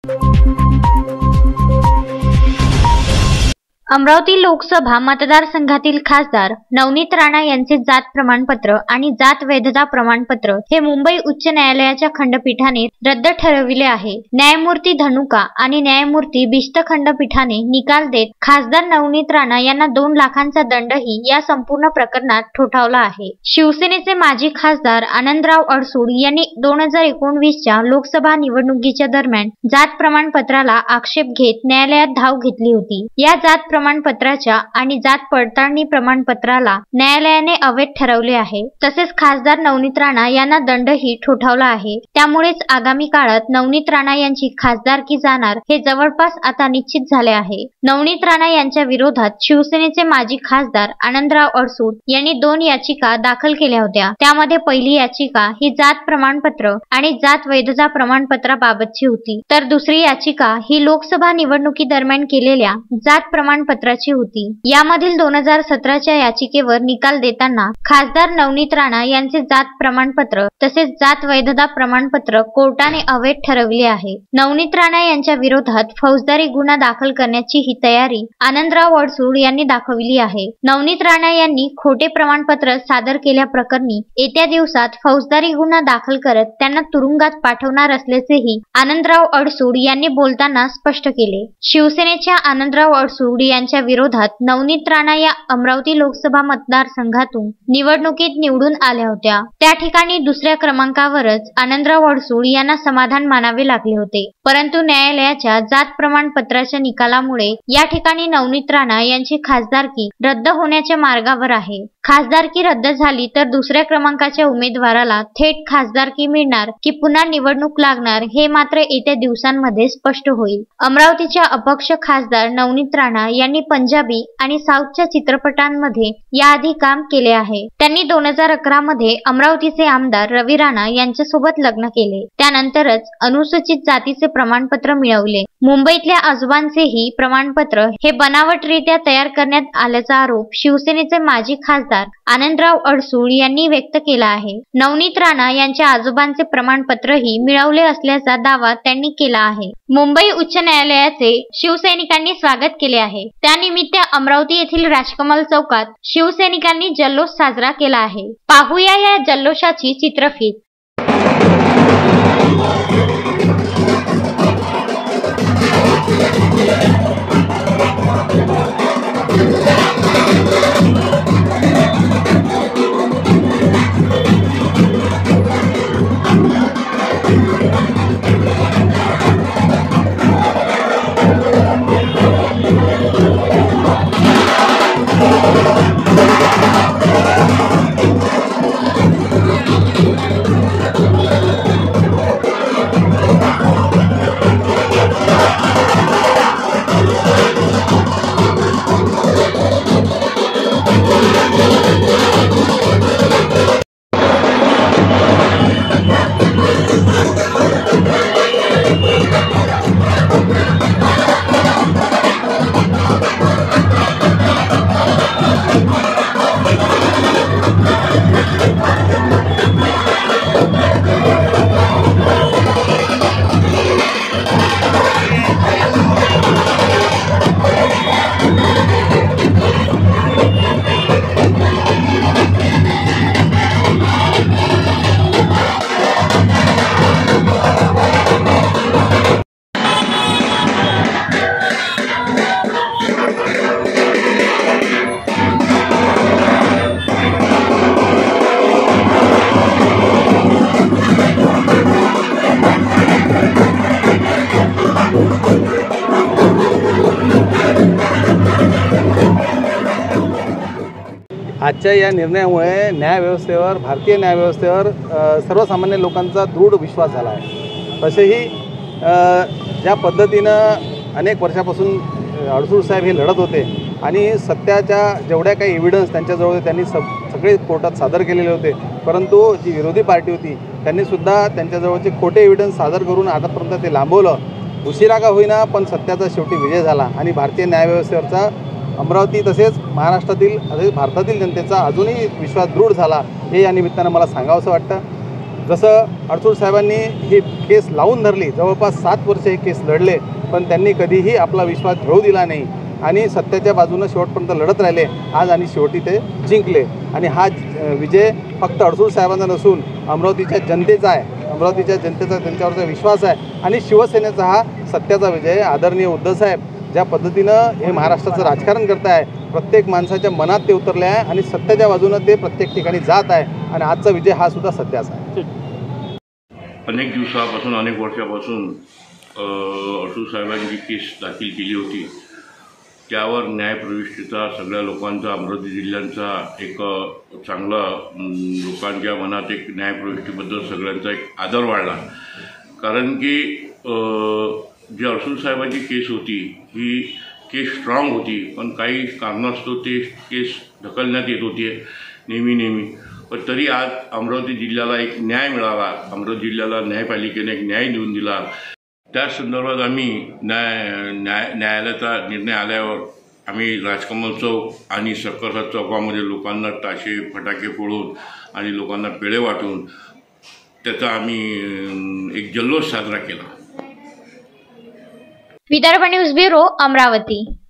अमरावती लोकसभा मतदारसंघातील खासदार नवनीत राणा यांचे जात प्रमाणपत्र आणि जात वैधता प्रमाणपत्र हे मुंबई उच्च न्यायालयाच्या खंडपीठाने रद्द ठरविले आहे। न्यायमूर्ती धनुका आणि न्यायमूर्ती बिष्ट खंडपीठाने निकाल देत खासदार नवनीत राणा यांना 2 लाखांचा दंडही या संपूर्ण प्रकरणात ठोठावला आहे। शिवसेनेचे माजी खासदार आनंदराव अडसूळ यांनी 2019च्या लोकसभा निवडणुकीच्या दरम्यान जात प्रमाणपत्राला आक्षेप घेत न्यायालयात धाव घेतली होती। या जात प्रमाणपत्राच्या आणि जात पडताळणी प्रमाणपत्राला न्यायालयाने अवैध ठरवले आहे। तसेच खासदार नवनीत राणा यांना दंडही ठोठावला आहे। त्यामुळेच आगामी काळात नवनीत राणा यांची खासदारकी जाणार हे जवळपास आता निश्चित झाले आहे। नवनीत राणा यांच्या विरोधात शिवसेनेचे माजी खासदार आनंदराव अडसूळ यांनी 2 याचिका दाखल केल्या होत्या। त्यामध्ये पहिली याचिका ही जात प्रमाणपत्र आणि जात वैधता प्रमाणपत्राबाबतची होती, तर दुसरी याचिका ही लोकसभा निवडणुकीदरम्यान केलेल्या जात प्रमाणपत्राची होती। यामधील 2017च्या याचिकेवर निकाल देताना खासदार नवनीत राणा यांचे जात प्रमाणपत्र तसेच जात वैधता प्रमाणपत्र कोर्टाने अवैध ठरवले आहे। नवनीत राणा यांच्या विरोधात फौजदारी गुन्हा दाखल करण्याची ही तयारी आनंदराव अडसूळ यांनी दाखवली आहे। नवनीत राणा यांनी खोटे प्रमाणपत्र सादर केल्याप्रकरणी येत्या दिवसात फौजदारी गुन्हा दाखल करत त्यांना तुरुंगात पाठवणार असल्याचेही आनंदराव अडसूळ यांनी बोलताना स्पष्ट केले। शिवसेनेच्या आनंदराव अडसूळ यांच्या विरोधात नवनीत राणा या अमरावती लोकसभा मतदारसंघातून निवडणुकीत निवडून आल्या होत्या। त्या ठिकाणी दुसऱ्या क्रमांकावरच आनंदराव अडसूळ यांना समाधान मानावे लागले होते, परंतु न्यायालयाच्या जात प्रमाणपत्राच्या निकालामुळे या ठिकाणी नवनीत राणा यांची खासदारकी रद्द होण्याच्या मार्गावर आहे। खासदारकी रद्द झाली तर दुसऱ्या क्रमांकाच्या उमेदवाराला थेट खासदारकी मिळणार की पुन्हा निवडणूक लागणार हे मात्र येत्या दिवसांमध्ये स्पष्ट होईल। अमरावतीच्या अपक्ष खासदार नवनीत राणा यांनी पंजाबी आणि साऊथच्या चित्रपटांमध्ये याआधी काम केले आहे। त्यांनी 2011 मध्ये अमरावतीचे आमदार रवी राणा यांच्यासोबत लग्न केले। त्यानंतरच अनुसूचित जातीचे प्रमाणपत्र मिळवले। मुंबईतल्या आजोबांचेही प्रमाणपत्र हे बनावटरित्या तयार करण्यात आल्याचा आरोप शिवसेनेचे माजी खासदार आनंदराव अडसूळ यांनी व्यक्त केला आहे। नवनीत राणा यांच्या आजोबांचे प्रमाणपत्रही मिळवले असल्याचा दावा त्यांनी केला आहे। मुंबई उच्च न्यायालयाचे शिवसैनिकांनी स्वागत केले आहे। त्यानिमित्त अमरावती येथील राजकमल चौकात शिवसैनिकांनी जल्लोष साजरा केला आहे। पाहूया या जल्लोषाची चित्रफीत। आजच्या या निर्णयामुळे न्यायव्यवस्थेवर, भारतीय न्यायव्यवस्थेवर सर्वसामान्य लोकांचा दृढ विश्वास झाला आहे। तसेही ज्या पद्धतीनं अनेक वर्षापासून अडसूळ साहेब हे लढत होते आणि सत्याच्या जेवढ्या काही एव्हिडन्स त्यांच्याजवळ होते त्यांनी सगळे कोर्टात सादर केलेले होते, परंतु जी विरोधी पार्टी होती त्यांनीसुद्धा त्यांच्याजवळचे खोटे एव्हिडन्स सादर करून आतापर्यंत ते लांबवलं। उशिरा का होईना पण सत्याचा शेवटी विजय झाला आणि भारतीय न्यायव्यवस्थेवरचा अमरावती तसेच महाराष्ट्रातील तसेच भारतातील जनतेचा अजूनही विश्वास दृढ झाला हे या निमित्तानं मला सांगावंसं वाटतं। जसं अडसूळ साहेबांनी ही केस लावून धरली, जवळपास 7 वर्ष हे केस लढले, पण त्यांनी कधीही आपला विश्वास घेऊ दिला नाही आणि सत्याच्या बाजूनं शेवटपर्यंत लढत राहिले. आज आणि शेवटी ते जिंकले आणि हा विजय फक्त अडसूळ साहेबांचा नसून अमरावतीच्या जनतेचा आहे. अमरावतीच्या जनतेचा त्यांच्यावरचा विश्वास आहे आणि शिवसेनेचा हा सत्याचा विजय आहे. आदरणीय उद्धव साहेब ज्या पद्धतीनं हे महाराष्ट्राचं राजकारण करत आहे, प्रत्येक माणसाच्या मनात ते उतरले आहे आणि सत्याच्या बाजूनं ते प्रत्येक ठिकाणी जात आहे आणि आजचा विजय हा सुद्धा सत्याचा आहे. अनेक दिवसापासून अनेक वर्षापासून अडसूळ साहेबांनी केस दाखल केली होती, त्यावर न्यायप्रविष्टीचा सगळ्या लोकांचा, अमरावती जिल्ह्यांचा एक चांगला लोकांच्या मनात एक न्यायप्रविष्टीबद्दल सगळ्यांचा एक आदर वाढला. कारण की जी अडसूळ साहेबांची केस होती ही केस स्ट्रॉंग होती, पण काही कारणास्तव ते केस ढकलण्यात येत होती नेहमी. पण तरी आज अमरावती जिल्ह्याला एक न्याय मिळाला. अमरावती जिल्ह्याला न्यायपालिकेने एक न्याय देऊन दिला. त्या संदर्भात आम्ही न्यायालयाचा निर्णय आल्यावर आम्ही राजकमल चौक आणि सक्करसाद चौकामध्ये लोकांना टाशे फटाके फोडून आणि लोकांना पेढे वाटून त्याचा आम्ही एक जल्लोष साजरा केला. Vidarbha news bureau, Amravati.